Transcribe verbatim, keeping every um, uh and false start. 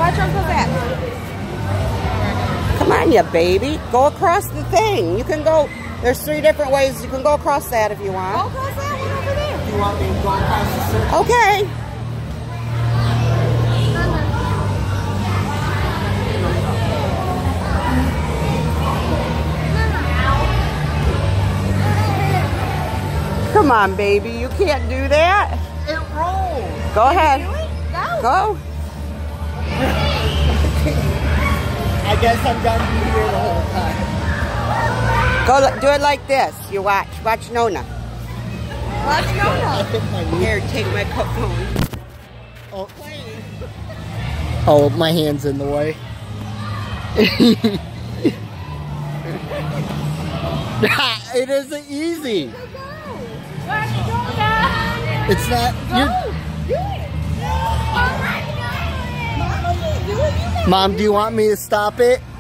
Watch Uncle Zach. Come on, you baby. Go across the thing. You can go. There's three different ways. You can go across that if you want. Go across that one over there. You want me to go across the circle? Okay. Come on, baby. You can't do that. It rolls. Go ahead. Go. Go. I guess I'm done being here the whole time. Go. Do it like this. You watch. Watch Nona. Watch I Nona. hit my knee. Here, take my cup phone. Oh. Oh, my hand's in the way. It isn't easy. Watch Nona. It's not. You're, Do it. Mama, do it. You can Mom, do you want me to stop it?